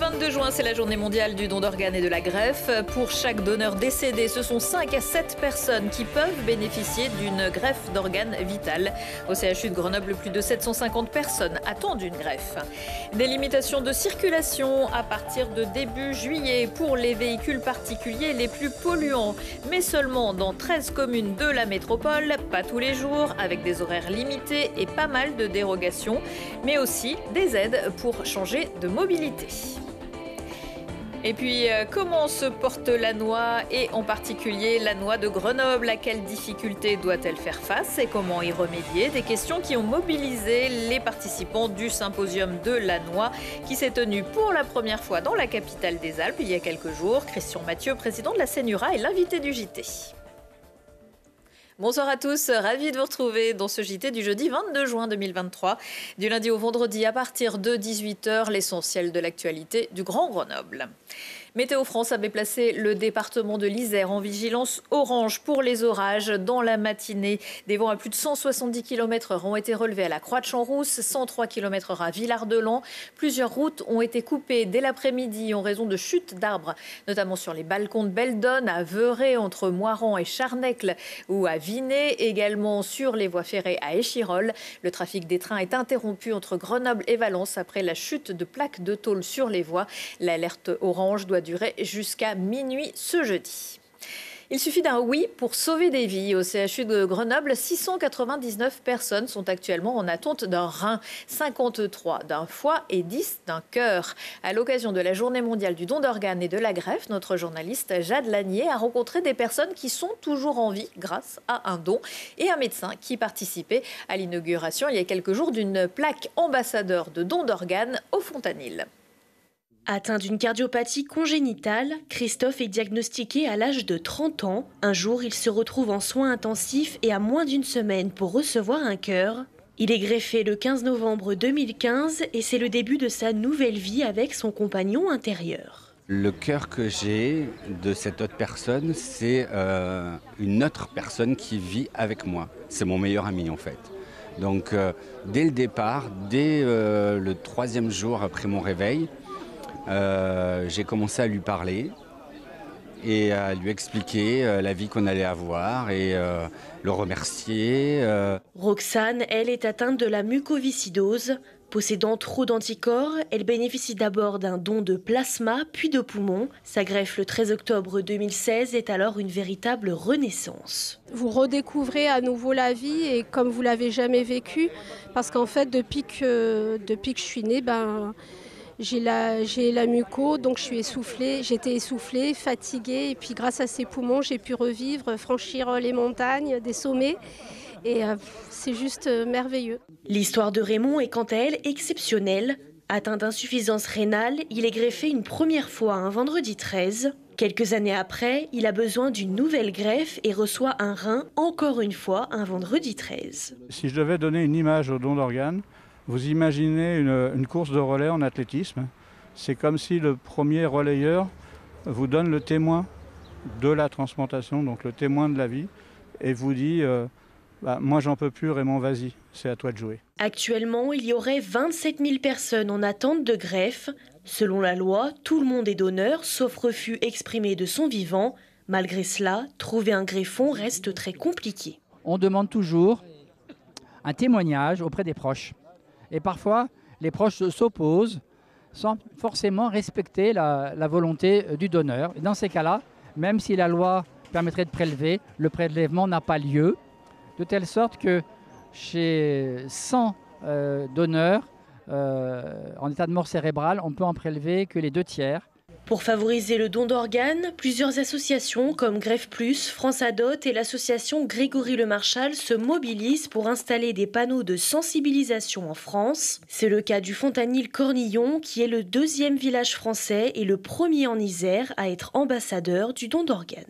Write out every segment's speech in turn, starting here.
22 juin, c'est la journée mondiale du don d'organes et de la greffe. Pour chaque donneur décédé, ce sont 5 à 7 personnes qui peuvent bénéficier d'une greffe d'organes vitales. Au CHU de Grenoble, plus de 750 personnes attendent une greffe. Des limitations de circulation à partir de début juillet pour les véhicules particuliers les plus polluants, mais seulement dans 13 communes de la métropole, pas tous les jours, avec des horaires limités et pas mal de dérogations, mais aussi des aides pour changer de mobilité. Et puis, comment se porte la noix et en particulier la noix de Grenoble? À quelles difficultés doit-elle faire face et comment y remédier? Des questions qui ont mobilisé les participants du symposium de la noix qui s'est tenu pour la première fois dans la capitale des Alpes il y a quelques jours. Christian Mathieu, président de la CNURA, est l'invité du JT. Bonsoir à tous, ravi de vous retrouver dans ce JT du jeudi 22 juin 2023. Du lundi au vendredi à partir de 18h, l'essentiel de l'actualité du Grand Grenoble. Météo France avait placé le département de l'Isère en vigilance orange pour les orages dans la matinée. Des vents à plus de 170 km/h ont été relevés à la Croix-de-Champs-Rousse, 103 km/h à Villard-de-Lans. Plusieurs routes ont été coupées dès l'après-midi en raison de chutes d'arbres, notamment sur les balcons de Beldonne, à Veurey, entre Moiran et Charnecle, ou à Vinay, également sur les voies ferrées à Échirolles. Le trafic des trains est interrompu entre Grenoble et Valence après la chute de plaques de tôle sur les voies. L'alerte orange doit durer jusqu'à minuit ce jeudi. Il suffit d'un oui pour sauver des vies. Au CHU de Grenoble, 699 personnes sont actuellement en attente d'un rein, 53 d'un foie et 10 d'un cœur. À l'occasion de la journée mondiale du don d'organes et de la greffe, notre journaliste Jade Lanier a rencontré des personnes qui sont toujours en vie grâce à un don et un médecin qui participait à l'inauguration il y a quelques jours d'une plaque ambassadeur de don d'organes au Fontanil. Atteint d'une cardiopathie congénitale, Christophe est diagnostiqué à l'âge de 30 ans. Un jour, il se retrouve en soins intensifs et à moins d'une semaine pour recevoir un cœur. Il est greffé le 15 novembre 2015 et c'est le début de sa nouvelle vie avec son compagnon intérieur. Le cœur que j'ai de cette autre personne, c'est une autre personne qui vit avec moi. C'est mon meilleur ami en fait. Donc dès le départ, dès le 3e jour après mon réveil, j'ai commencé à lui parler et à lui expliquer la vie qu'on allait avoir et le remercier. Roxane, elle, est atteinte de la mucoviscidose. Possédant trop d'anticorps, elle bénéficie d'abord d'un don de plasma puis de poumon. Sa greffe le 13 octobre 2016 est alors une véritable renaissance. Vous redécouvrez à nouveau la vie et comme vous l'avez jamais vécu, parce qu'en fait depuis que je suis née, j'ai la muco, donc je suis essoufflée, j'étais essoufflée, fatiguée et puis grâce à ces poumons, j'ai pu revivre, franchir les montagnes, des sommets et c'est juste merveilleux. L'histoire de Raymond est quant à elle exceptionnelle. Atteint d'insuffisance rénale, il est greffé une première fois un vendredi 13. Quelques années après, il a besoin d'une nouvelle greffe et reçoit un rein encore une fois un vendredi 13. Si je devais donner une image au don d'organes, vous imaginez une course de relais en athlétisme. C'est comme si le premier relayeur vous donne le témoin de la transplantation, donc le témoin de la vie, et vous dit moi j'en peux plus Raymond, vas-y, c'est à toi de jouer. Actuellement, il y aurait 27 000 personnes en attente de greffe. Selon la loi, tout le monde est donneur, sauf refus exprimé de son vivant. Malgré cela, trouver un greffon reste très compliqué. On demande toujours un témoignage auprès des proches. Et parfois, les proches s'opposent sans forcément respecter la volonté du donneur. Et dans ces cas-là, même si la loi permettrait de prélever, le prélèvement n'a pas lieu. De telle sorte que chez 100 donneurs en état de mort cérébrale, on peut en prélever que les 2 tiers. Pour favoriser le don d'organes, plusieurs associations comme Greffe Plus, France Adot et l'association Grégory Le Marchal se mobilisent pour installer des panneaux de sensibilisation en France. C'est le cas du Fontanil-Cornillon qui est le 2e village français et le premier en Isère à être ambassadeur du don d'organes.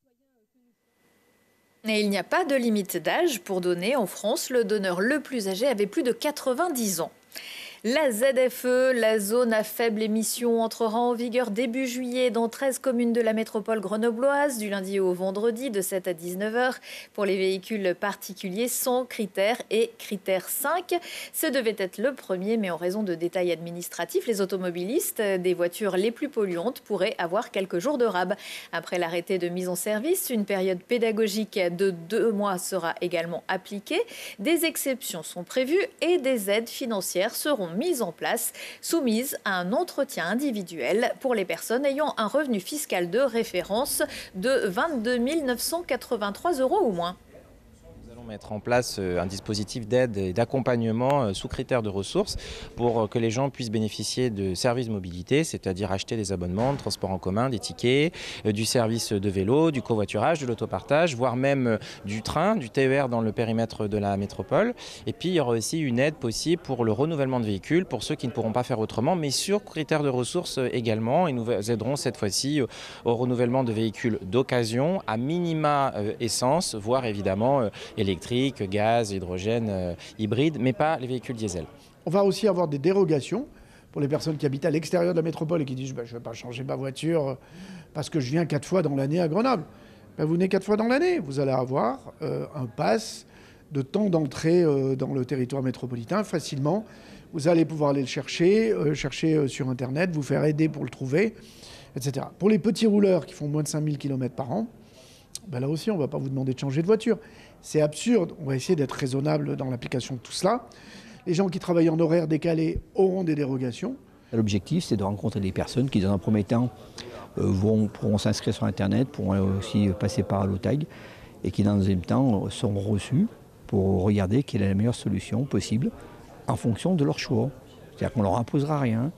Et il n'y a pas de limite d'âge pour donner en France. Le donneur le plus âgé avait plus de 90 ans. La ZFE, la zone à faible émission, entrera en vigueur début juillet dans 13 communes de la métropole grenobloise, du lundi au vendredi de 7 à 19 h pour les véhicules particuliers sans critères et critère 5. Ce devait être le premier, mais en raison de détails administratifs, les automobilistes des voitures les plus polluantes pourraient avoir quelques jours de rab. Après l'arrêté de mise en service, une période pédagogique de 2 mois sera également appliquée. Des exceptions sont prévues et des aides financières seront mises en place, soumises à un entretien individuel pour les personnes ayant un revenu fiscal de référence de 22 983 € ou moins. Mettre en place un dispositif d'aide et d'accompagnement sous critères de ressources pour que les gens puissent bénéficier de services mobilité, c'est-à-dire acheter des abonnements de transport en commun, des tickets, du service de vélo, du covoiturage, de l'autopartage, voire même du train, du TER dans le périmètre de la métropole. Et puis il y aura aussi une aide possible pour le renouvellement de véhicules pour ceux qui ne pourront pas faire autrement, mais sur critères de ressources également. Et nous aiderons cette fois-ci au renouvellement de véhicules d'occasion, à minima essence, voire évidemment électrique, gaz, hydrogène, hybride, mais pas les véhicules diesel. On va aussi avoir des dérogations pour les personnes qui habitent à l'extérieur de la métropole et qui disent je ne vais pas changer ma voiture parce que je viens 4 fois dans l'année à Grenoble. Vous venez 4 fois dans l'année, vous allez avoir un pass de temps d'entrée dans le territoire métropolitain facilement. Vous allez pouvoir aller le chercher sur Internet, vous faire aider pour le trouver, etc. Pour les petits rouleurs qui font moins de 5000 km par an, là aussi, on ne va pas vous demander de changer de voiture. C'est absurde. On va essayer d'être raisonnable dans l'application de tout cela. Les gens qui travaillent en horaire décalé auront des dérogations. L'objectif, c'est de rencontrer des personnes qui, dans un premier temps, pourront s'inscrire sur Internet, pourront aussi passer par Allotag, et qui, dans un deuxième temps, seront reçus pour regarder quelle est la meilleure solution possible en fonction de leur choix. C'est-à-dire qu'on ne leur imposera rien.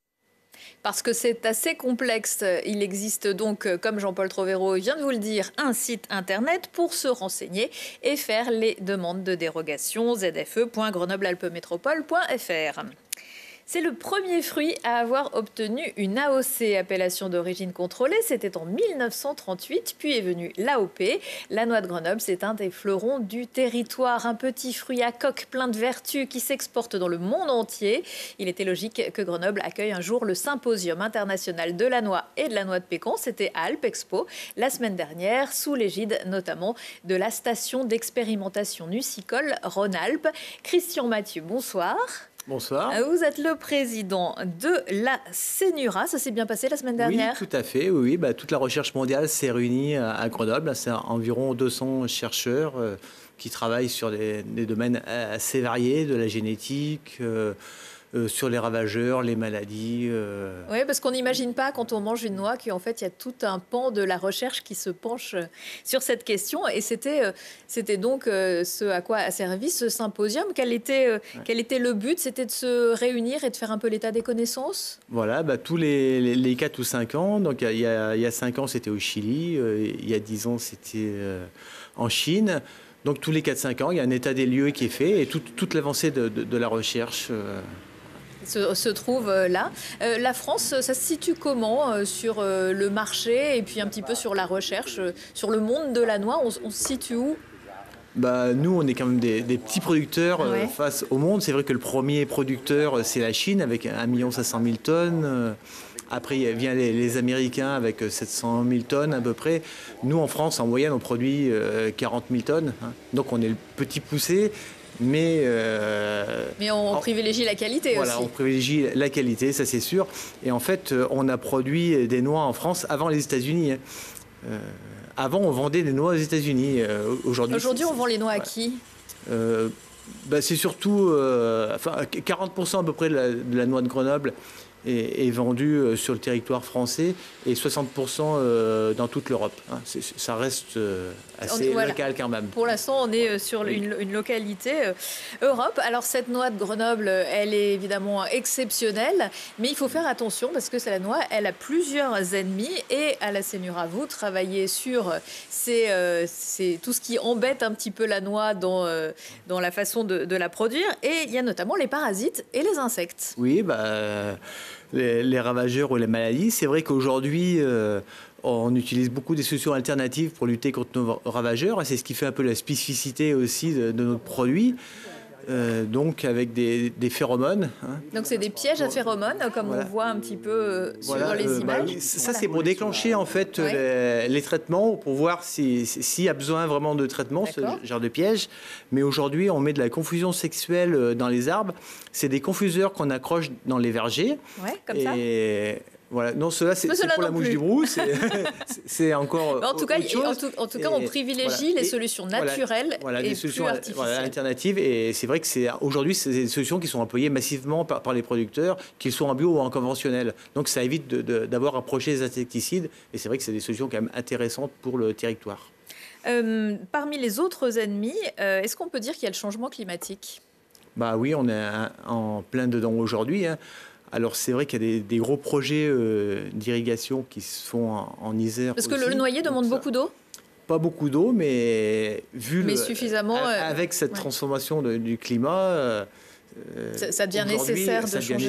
Parce que c'est assez complexe. Il existe donc, comme Jean-Paul Trovero vient de vous le dire, un site internet pour se renseigner et faire les demandes de dérogation, zfe.grenoblealpesmétropole.fr. C'est le premier fruit à avoir obtenu une AOC, appellation d'origine contrôlée. C'était en 1938, puis est venue l'AOP. La noix de Grenoble, c'est un des fleurons du territoire. Un petit fruit à coque plein de vertus qui s'exporte dans le monde entier. Il était logique que Grenoble accueille un jour le symposium international de la noix et de la noix de Pécan. C'était à Alpexpo la semaine dernière, sous l'égide notamment de la station d'expérimentation nucicole Rhône-Alpes. Christian Mathieu, bonsoir. Bonsoir. Vous êtes le président de la Cénura. Ça s'est bien passé la semaine dernière? Oui, tout à fait. Oui. Toute la recherche mondiale s'est réunie à Grenoble. C'est environ 200 chercheurs qui travaillent sur des domaines assez variés, de la génétique, sur les ravageurs, les maladies. Oui, parce qu'on n'imagine pas quand on mange une noix qu'en fait, il y a tout un pan de la recherche qui se penche sur cette question. Et c'était donc ce à quoi a servi ce symposium. Quel était le but? C'était de se réunir et de faire un peu l'état des connaissances? Voilà, tous les 4 ou 5 ans. Donc, il y a 5 ans, c'était au Chili. Il y a 10 ans, c'était en Chine. Donc, tous les 4-5 ans, il y a un état des lieux qui est fait et toute l'avancée de la recherche se trouve là. La France, ça se situe comment sur le marché et puis un petit peu sur la recherche, sur le monde de la noix? On se situe où? Nous, on est quand même des petits producteurs face au monde. C'est vrai que le premier producteur, c'est la Chine avec 1 500 000 tonnes. Après, il vient les Américains avec 700 000 tonnes à peu près. Nous, en France, en moyenne, on produit 40 000 tonnes. Donc, on est le petit poussé. Mais on privilégie la qualité aussi. On privilégie la qualité, ça c'est sûr. Et en fait, on a produit des noix en France avant les États-Unis. Avant, on vendait des noix aux États-Unis. Aujourd'hui, on vend les noix à qui? C'est surtout 40% à peu près de la noix de Grenoble est vendue sur le territoire français et 60% dans toute l'Europe. Ça reste assez local quand même. Pour l'instant, on est sur une localité Europe. Alors cette noix de Grenoble, elle est évidemment exceptionnelle, mais il faut faire attention parce que la noix, elle a plusieurs ennemis et à la Cénura, vous travaillez sur c'est tout ce qui embête un petit peu la noix dans la façon de la produire et il y a notamment les parasites et les insectes. Oui, les ravageurs ou les maladies. C'est vrai qu'aujourd'hui, on utilise beaucoup des solutions alternatives pour lutter contre nos ravageurs. C'est ce qui fait un peu la spécificité aussi de notre produit. donc avec des phéromones. Hein. Donc c'est des pièges à phéromones, comme on voit un petit peu sur les images. Ça, c'est pour déclencher en fait les traitements, pour voir s'il y a besoin vraiment de traitement, ce genre de piège. Mais aujourd'hui, on met de la confusion sexuelle dans les arbres. C'est des confuseurs qu'on accroche dans les vergers. Ouais, comme ça. Voilà. Non, cela c'est pour la mouche du brou, c'est encore en tout cas, autre chose. En tout cas, on privilégie les solutions naturelles et les solutions plus artificielles. alternatives. Et c'est vrai que aujourd'hui, c'est des solutions qui sont employées massivement par les producteurs, qu'ils soient en bio ou en conventionnel. Donc ça évite d'avoir approché les insecticides. Et c'est vrai que c'est des solutions quand même intéressantes pour le territoire. Parmi les autres ennemis, est-ce qu'on peut dire qu'il y a le changement climatique ? Bah oui, on est en plein dedans aujourd'hui. Hein. Alors c'est vrai qu'il y a des gros projets d'irrigation qui se font en Isère. Parce que le noyer demande beaucoup d'eau ? Pas beaucoup d'eau, mais suffisamment. Avec cette transformation du climat, ça devient nécessaire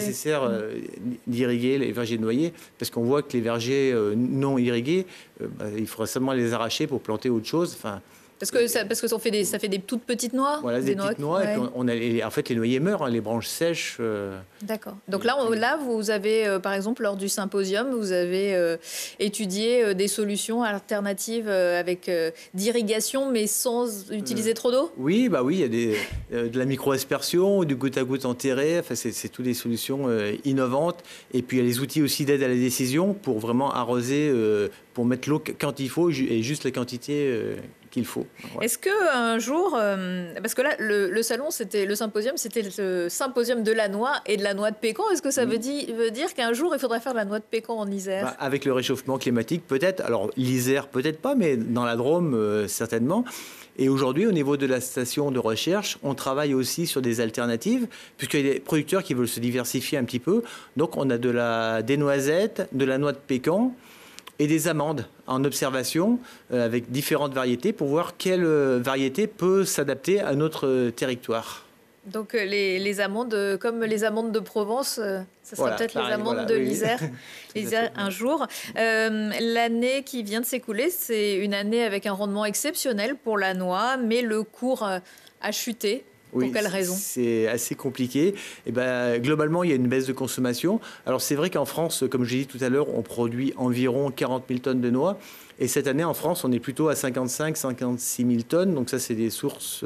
d'irriguer les vergers de noyer, parce qu'on voit que les vergers non irrigués, il faudrait seulement les arracher pour planter autre chose. Enfin, parce que ça fait des toutes petites noix. Voilà, des petites noix. Et puis en fait, les noyers meurent, hein, les branches sèches. D'accord. Donc là, vous avez, par exemple, lors du symposium, vous avez étudié des solutions alternatives avec d'irrigation, mais sans utiliser trop d'eau ? Oui, il y a de la micro-aspersion, du goutte à goutte enterré. Enfin, c'est toutes des solutions innovantes. Et puis, il y a les outils aussi d'aide à la décision pour vraiment arroser, pour mettre l'eau quand il faut et juste la quantité qu'il faut. Ouais. Est-ce qu'un jour, parce que là, le symposium, c'était le symposium de la noix et de la noix de pécan. Est-ce que ça veut dire qu'un jour, il faudrait faire de la noix de pécan en Isère ? Avec le réchauffement climatique, peut-être. Alors, l'Isère, peut-être pas, mais dans la Drôme, certainement. Et aujourd'hui, au niveau de la station de recherche, on travaille aussi sur des alternatives, puisqu'il y a des producteurs qui veulent se diversifier un petit peu. Donc, on a des noisettes, de la noix de pécan, et des amandes en observation avec différentes variétés pour voir quelle variété peut s'adapter à notre territoire. Donc les amandes, comme les amandes de Provence, ça sera peut-être les amandes de l'Isère un jour. L'année qui vient de s'écouler, c'est une année avec un rendement exceptionnel pour la noix, mais le cours a chuté. Pour quelle raison ? C'est assez compliqué. Et globalement, il y a une baisse de consommation. Alors c'est vrai qu'en France, comme je l'ai dit tout à l'heure, on produit environ 40 000 tonnes de noix. Et cette année, en France, on est plutôt à 55 000 tonnes. Donc ça, c'est des sources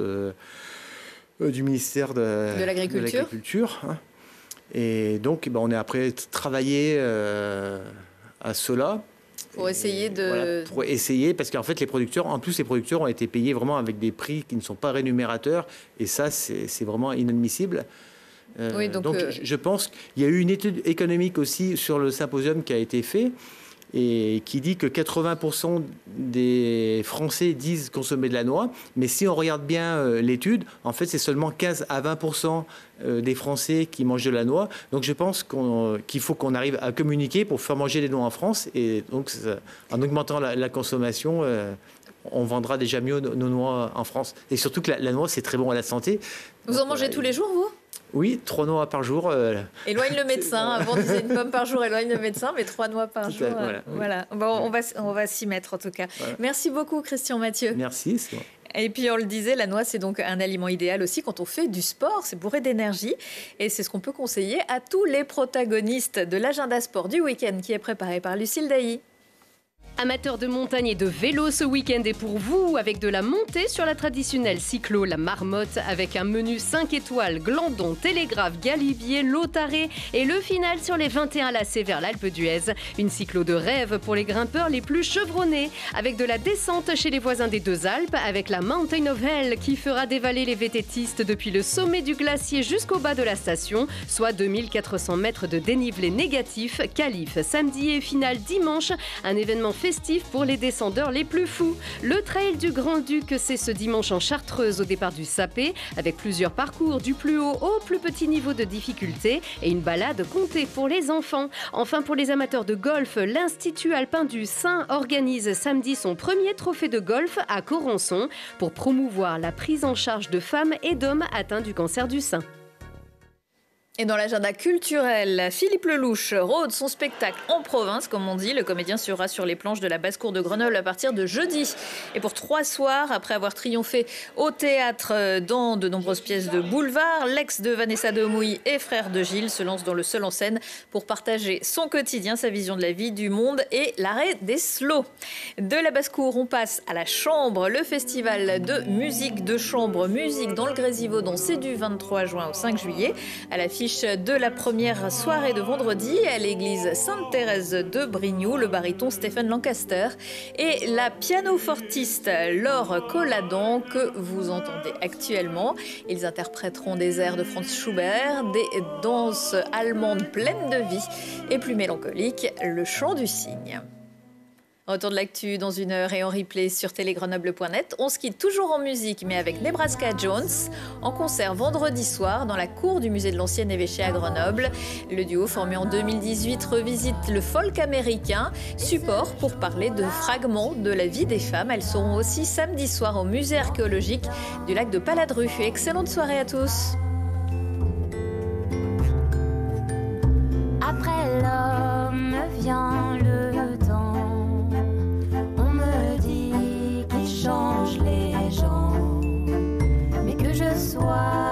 du ministère de l'Agriculture. Hein. Et donc, on est après travaillé à cela. Pour essayer pour essayer, parce qu'en fait, les producteurs ont été payés vraiment avec des prix qui ne sont pas rémunérateurs. Et ça, c'est vraiment inadmissible. Donc je pense qu'il y a eu une étude économique aussi sur le symposium qui a été fait et qui dit que 80% des Français disent consommer de la noix. Mais si on regarde bien l'étude, en fait, c'est seulement 15 à 20% des Français qui mangent de la noix. Donc je pense qu'il faut qu'on arrive à communiquer pour faire manger des noix en France. Et donc, en augmentant la consommation, on vendra déjà mieux nos noix en France. Et surtout que la noix, c'est très bon à la santé. Vous en mangez tous les jours, vous ? Oui, 3 noix par jour. Éloigne le médecin. Avant, on disait une pomme par jour, éloigne le médecin, mais 3 noix par jour. Voilà. Bon, on va s'y mettre en tout cas. Voilà. Merci beaucoup, Christian Mathieu. Merci. C'est bon. Et puis on le disait, la noix c'est donc un aliment idéal aussi quand on fait du sport, c'est bourré d'énergie et c'est ce qu'on peut conseiller à tous les protagonistes de l'agenda sport du week-end qui est préparé par Lucille Dailly. Amateurs de montagne et de vélo, ce week-end est pour vous avec de la montée sur la traditionnelle cyclo, la Marmotte, avec un menu 5 étoiles, Glandon, Télégraphe, Galibier, Lautaré et le final sur les 21 lacets vers l'Alpe d'Huez. Une cyclo de rêve pour les grimpeurs les plus chevronnés, avec de la descente chez les voisins des Deux Alpes, avec la Mountain of Hell qui fera dévaler les vététistes depuis le sommet du glacier jusqu'au bas de la station, soit 2400 mètres de dénivelé négatif, qualif samedi et finale dimanche, un événement festif pour les descendeurs les plus fous. Le trail du Grand-Duc, c'est ce dimanche en Chartreuse au départ du Sapé, avec plusieurs parcours du plus haut au plus petit niveau de difficulté et une balade comptée pour les enfants. Enfin, pour les amateurs de golf, l'Institut alpin du Sein organise samedi son premier trophée de golf à Corançon pour promouvoir la prise en charge de femmes et d'hommes atteints du cancer du sein. Et dans l'agenda culturel, Philippe Lelouch rôde son spectacle en province, comme on dit. Le comédien sera sur les planches de la basse-cour de Grenoble à partir de jeudi. Et pour 3 soirs, après avoir triomphé au théâtre dans de nombreuses pièces de boulevard, l'ex de Vanessa Demouy et frère de Gilles se lance dans le seul en scène pour partager son quotidien, sa vision de la vie, du monde et l'arrêt des slows. De la basse-cour, on passe à la Chambre. Le festival de musique de chambre, musique dans le Grésivaudan, c'est du 23 juin au 5 juillet. À l'affiche de la première soirée de vendredi à l'église Sainte-Thérèse de Brignoux, le baryton Stephen Lancaster et la pianofortiste Laure Colladan que vous entendez actuellement. Ils interpréteront des airs de Franz Schubert, des danses allemandes pleines de vie et plus mélancoliques, le chant du cygne. Retour de l'actu dans 1 heure et en replay sur télégrenoble.net. On se quitte toujours en musique, mais avec Nebraska Jones, en concert vendredi soir dans la cour du musée de l'ancien évêché à Grenoble. Le duo formé en 2018 revisite le folk américain, support pour parler de fragments de la vie des femmes. Elles seront aussi samedi soir au musée archéologique du lac de Paladru. Excellente soirée à tous. Après l'homme vient le temps. Change les gens, mais que je sois